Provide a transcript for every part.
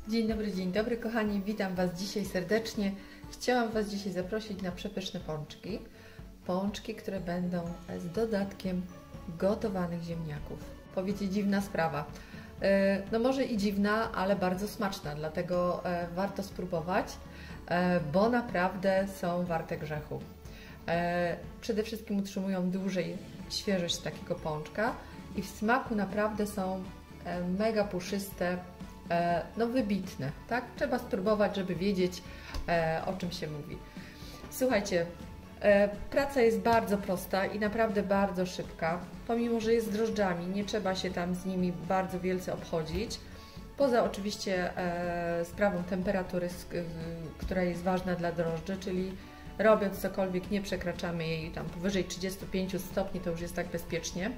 Dzień dobry kochani, witam Was dzisiaj serdecznie. Chciałam Was dzisiaj zaprosić na przepyszne pączki. Pączki, które będą z dodatkiem gotowanych ziemniaków. Powiecie, dziwna sprawa. No może i dziwna, ale bardzo smaczna, dlatego warto spróbować, bo naprawdę są warte grzechu. Przede wszystkim utrzymują dłużej świeżość takiego pączka i w smaku naprawdę są mega puszyste, no wybitne, tak? Trzeba spróbować, żeby wiedzieć, o czym się mówi. Słuchajcie, praca jest bardzo prosta i naprawdę bardzo szybka. Pomimo że jest z drożdżami, nie trzeba się tam z nimi bardzo wielce obchodzić. Poza oczywiście sprawą temperatury, która jest ważna dla drożdży, czyli robiąc cokolwiek nie przekraczamy jej tam powyżej 35 stopni, to już jest tak bezpiecznie.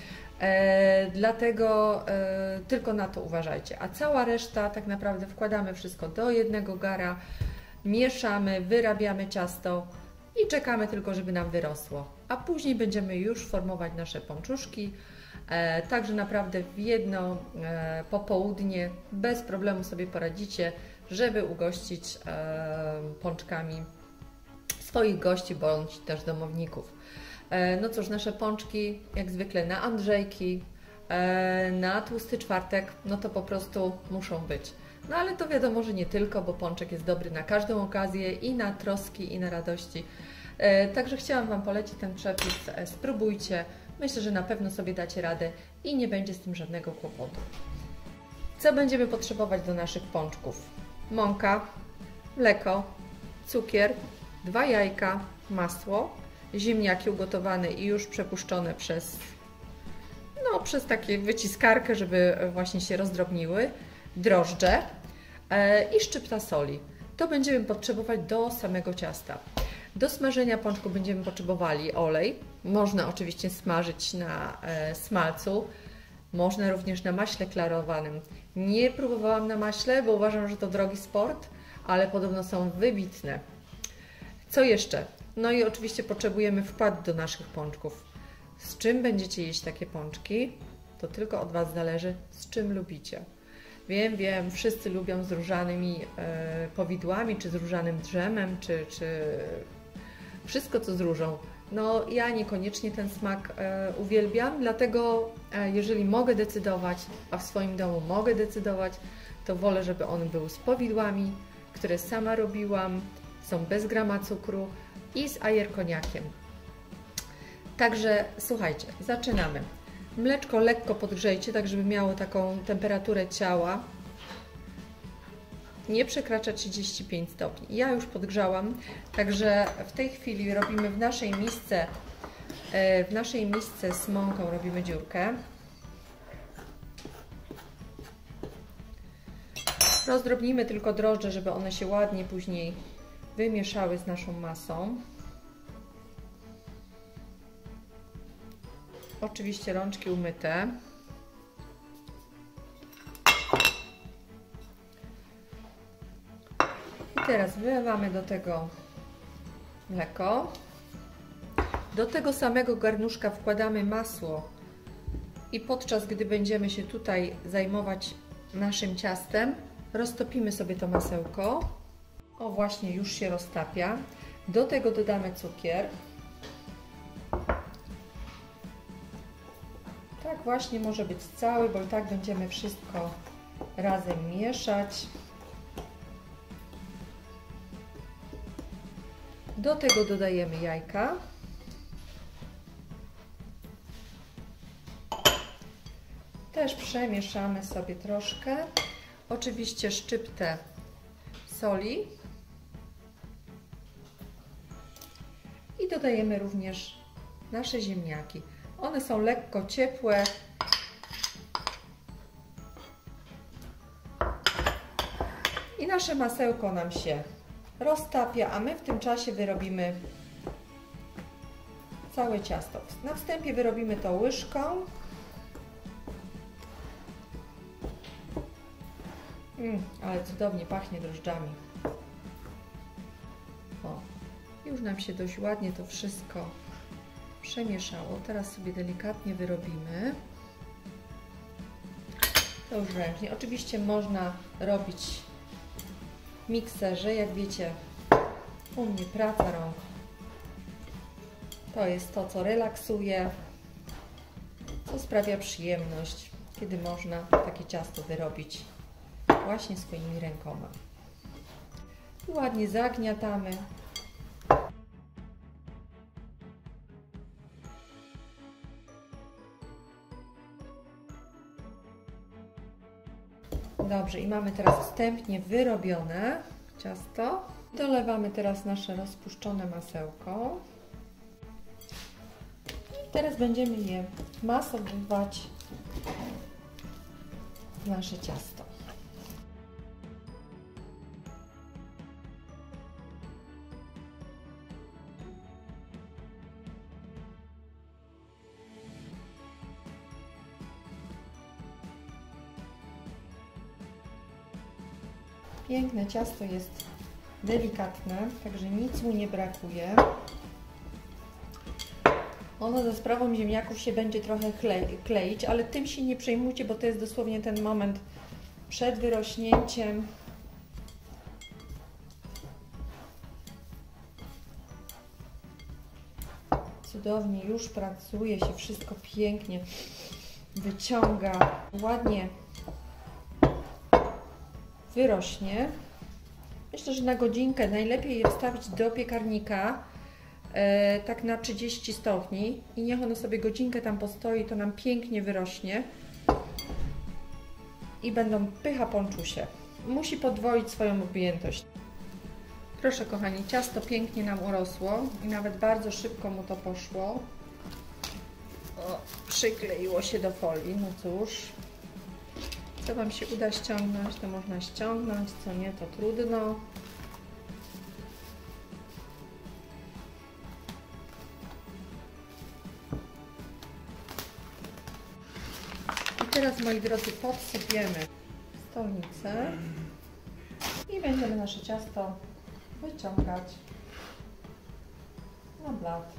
Dlatego tylko na to uważajcie, a cała reszta tak naprawdę wkładamy wszystko do jednego gara, mieszamy, wyrabiamy ciasto i czekamy tylko, żeby nam wyrosło, a później będziemy już formować nasze pączuszki, także naprawdę w jedno popołudnie bez problemu sobie poradzicie, żeby ugościć pączkami swoich gości bądź też domowników. No cóż, nasze pączki jak zwykle na Andrzejki, na tłusty czwartek, no to po prostu muszą być. No ale to wiadomo, że nie tylko, bo pączek jest dobry na każdą okazję i na troski, i na radości. Także chciałam Wam polecić ten przepis, spróbujcie. Myślę, że na pewno sobie dacie radę i nie będzie z tym żadnego kłopotu. Co będziemy potrzebować do naszych pączków? Mąka, mleko, cukier, 2 jajka, masło, ziemniaki ugotowane i już przepuszczone przez takie wyciskarkę, żeby właśnie się rozdrobniły, drożdże i szczypta soli. To będziemy potrzebować do samego ciasta. Do smażenia pączku będziemy potrzebowali olej. Można oczywiście smażyć na smalcu, można również na maśle klarowanym. Nie próbowałam na maśle, bo uważam, że to drogi sport, ale podobno są wybitne. Co jeszcze? No i oczywiście potrzebujemy wkład do naszych pączków. Z czym będziecie jeść takie pączki? To tylko od Was zależy, z czym lubicie. Wiem, wszyscy lubią z różanymi powidłami, czy z różanym drzemem, czy wszystko co z różą. No ja niekoniecznie ten smak uwielbiam, dlatego jeżeli mogę decydować, a w swoim domu mogę decydować, to wolę, żeby on był z powidłami, które sama robiłam, są bez grama cukru i z ajerkoniakiem. Także słuchajcie, zaczynamy. Mleczko lekko podgrzejcie, tak żeby miało taką temperaturę ciała. Nie przekracza 35 stopni. Ja już podgrzałam, także w tej chwili robimy w naszej misce z mąką robimy dziurkę. Rozdrobnimy tylko drożdże, żeby one się ładnie później wymieszały z naszą masą. Oczywiście rączki umyte. I teraz wylewamy do tego mleko. Do tego samego garnuszka wkładamy masło i podczas gdy będziemy się tutaj zajmować naszym ciastem, roztopimy sobie to masełko. O, właśnie już się roztapia. Do tego dodamy cukier. Tak właśnie może być cały, bo i tak będziemy wszystko razem mieszać. Do tego dodajemy jajka. Też przemieszamy sobie troszkę. Oczywiście szczyptę soli. I dodajemy również nasze ziemniaki. One są lekko ciepłe. I nasze masełko nam się roztapia, a my w tym czasie wyrobimy całe ciasto. Na wstępie wyrobimy to łyżką. Ale cudownie pachnie drożdżami. O, już nam się dość ładnie to wszystko przemieszało. Teraz sobie delikatnie wyrobimy. To już ręcznie. Oczywiście można robić w mikserze, jak wiecie, u mnie praca rąk to jest to, co relaksuje, co sprawia przyjemność, kiedy można takie ciasto wyrobić właśnie swoimi rękoma. I ładnie zagniatamy. Dobrze, i mamy teraz wstępnie wyrobione ciasto. Dolewamy teraz nasze rozpuszczone masełko. I teraz będziemy je masowywać w nasze ciasto. Piękne ciasto jest delikatne, także nic mu nie brakuje. Ono za sprawą ziemniaków się będzie trochę kleić, ale tym się nie przejmujcie, bo to jest dosłownie ten moment przed wyrośnięciem. Cudownie już pracuje się, wszystko pięknie wyciąga, ładnie wyrośnie. Myślę, że na godzinkę najlepiej je wstawić do piekarnika, tak na 30 stopni i niech ono sobie godzinkę tam postoi, to nam pięknie wyrośnie i będą pycha ponczusie. Musi podwoić swoją objętość. Proszę kochani, ciasto pięknie nam urosło i nawet bardzo szybko mu to poszło. O, przykleiło się do folii, no cóż. Co Wam się uda ściągnąć, to można ściągnąć, co nie, to trudno. I teraz, moi drodzy, podsypiemy stolnicę i będziemy nasze ciasto wyciągać na blat.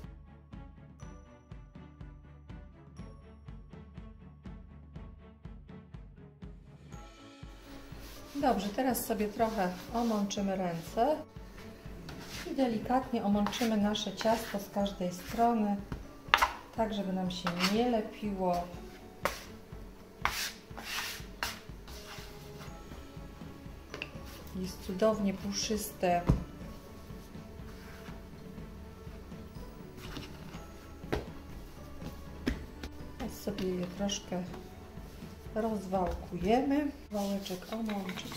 Dobrze, teraz sobie trochę omączymy ręce i delikatnie omączymy nasze ciasto z każdej strony, tak żeby nam się nie lepiło. Jest cudownie puszyste. Teraz sobie je troszkę rozwałkujemy. Wałeczek omączyć.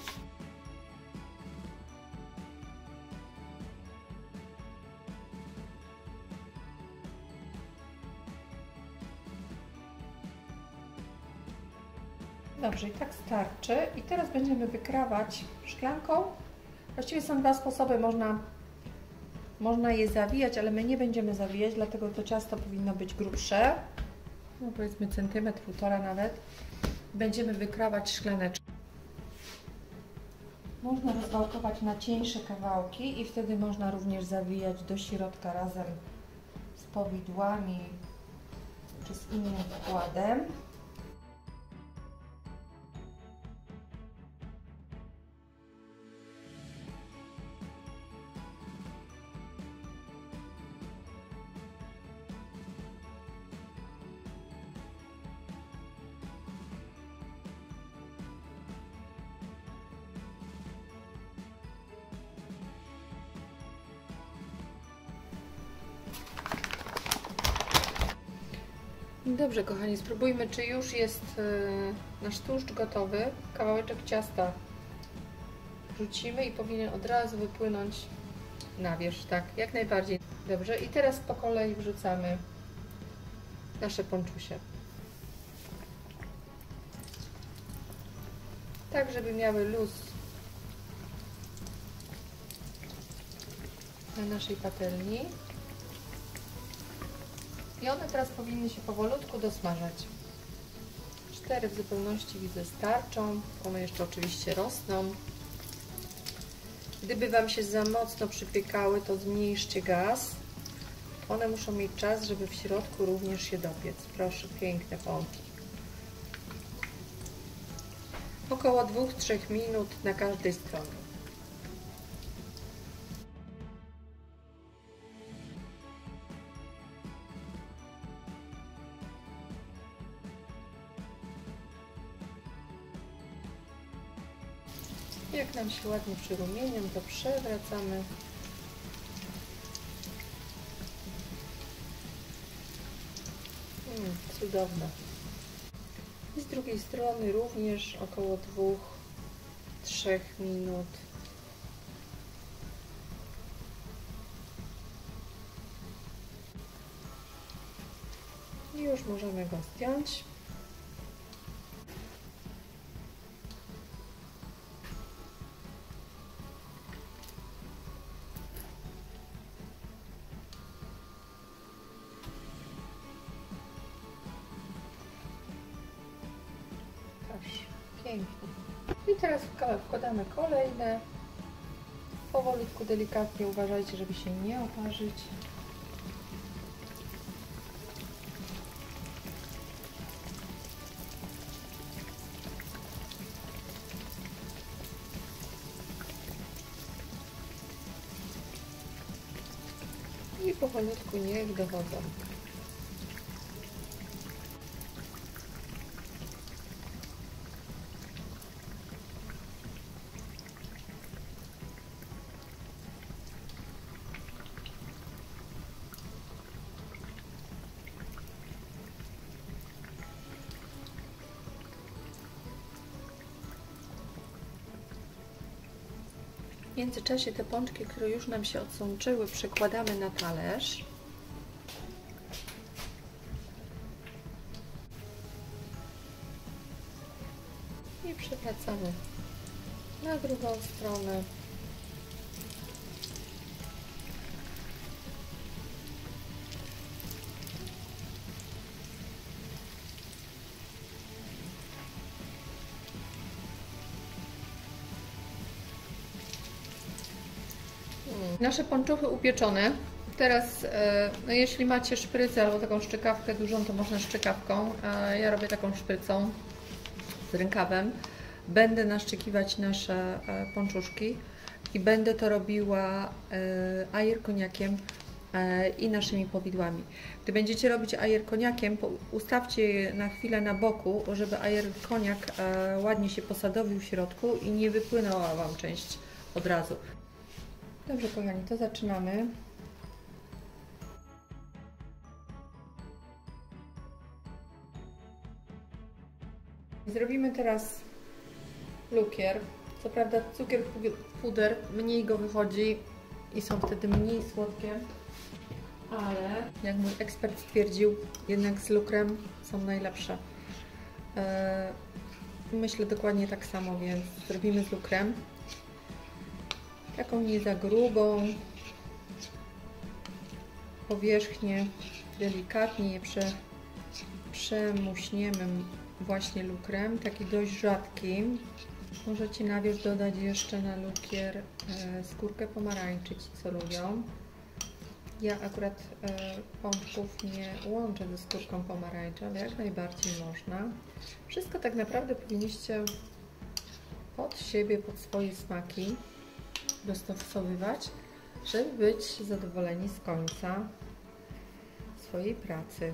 Dobrze, i tak starczy. I teraz będziemy wykrawać szklanką. Właściwie są dwa sposoby. Można je zawijać, ale my nie będziemy zawijać, dlatego to ciasto powinno być grubsze. No powiedzmy centymetr, półtora nawet. Będziemy wykrawać szklaneczkę. Można rozwałkować na cieńsze kawałki i wtedy można również zawijać do środka razem z powidłami czy z innym wkładem. Dobrze, kochani, spróbujmy, czy już jest nasz tłuszcz gotowy. Kawałeczek ciasta wrzucimy i powinien od razu wypłynąć na wierzch, tak, jak najbardziej. Dobrze, i teraz po kolei wrzucamy nasze ponczusie. Tak, żeby miały luz na naszej patelni. I one teraz powinny się powolutku dosmażać. 4 w zupełności widzę starczą. One jeszcze oczywiście rosną. Gdyby Wam się za mocno przypiekały, to zmniejszcie gaz. One muszą mieć czas, żeby w środku również się dopiec. Proszę, piękne pąki. Około 2-3 minut na każdej stronie. Jak nam się ładnie przyrumienią, to przewracamy. Cudowne. I z drugiej strony również około 2-3 minut. I już możemy go zdjąć. Pięknie. I teraz wkładamy kolejne. Powolutku, delikatnie uważajcie, żeby się nie oparzyć. I powolutku niech dochodzą. W międzyczasie te pączki, które już nam się odsączyły, przekładamy na talerz. I przewracamy na drugą stronę. Nasze pończuchy upieczone. Teraz, no jeśli macie szprycę albo taką szczykawkę dużą, to można szczykawką. Ja robię taką szprycą z rękawem. Będę naszczykiwać nasze pończuszki i będę to robiła ajer koniakiem i naszymi powidłami. Gdy będziecie robić ajer koniakiem, ustawcie je na chwilę na boku, żeby ajer koniak ładnie się posadowił w środku i nie wypłynęła Wam część od razu. Dobrze, kochani, to zaczynamy. Zrobimy teraz lukier. Co prawda cukier puder mniej go wychodzi i są wtedy mniej słodkie, ale jak mój ekspert stwierdził, jednak z lukrem są najlepsze. Myślę dokładnie tak samo, więc zrobimy z lukrem. Taką nie za grubą powierzchnię, delikatnie je przemuśniemy właśnie lukrem, taki dość rzadkim. Możecie na wierzch dodać jeszcze na lukier skórkę pomarańczy, ci co lubią. Ja akurat pączków nie łączę ze skórką pomarańczy, ale jak najbardziej można. Wszystko tak naprawdę powinniście pod siebie, pod swoje smaki dostosowywać, żeby być zadowoleni z końca swojej pracy.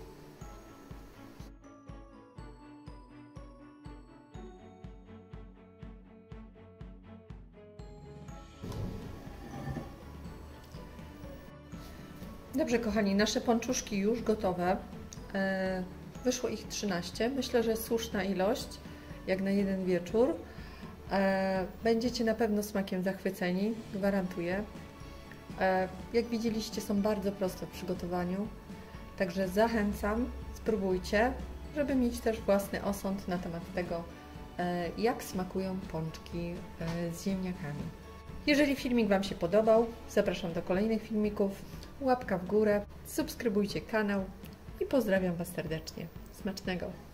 Dobrze, kochani, nasze pączuszki już gotowe. Wyszło ich 13. Myślę, że słuszna ilość, jak na jeden wieczór. Będziecie na pewno smakiem zachwyceni, gwarantuję. Jak widzieliście, są bardzo proste w przygotowaniu, także zachęcam, spróbujcie, żeby mieć też własny osąd na temat tego, jak smakują pączki z ziemniakami. Jeżeli filmik Wam się podobał, zapraszam do kolejnych filmików, łapka w górę, subskrybujcie kanał i pozdrawiam Was serdecznie. Smacznego!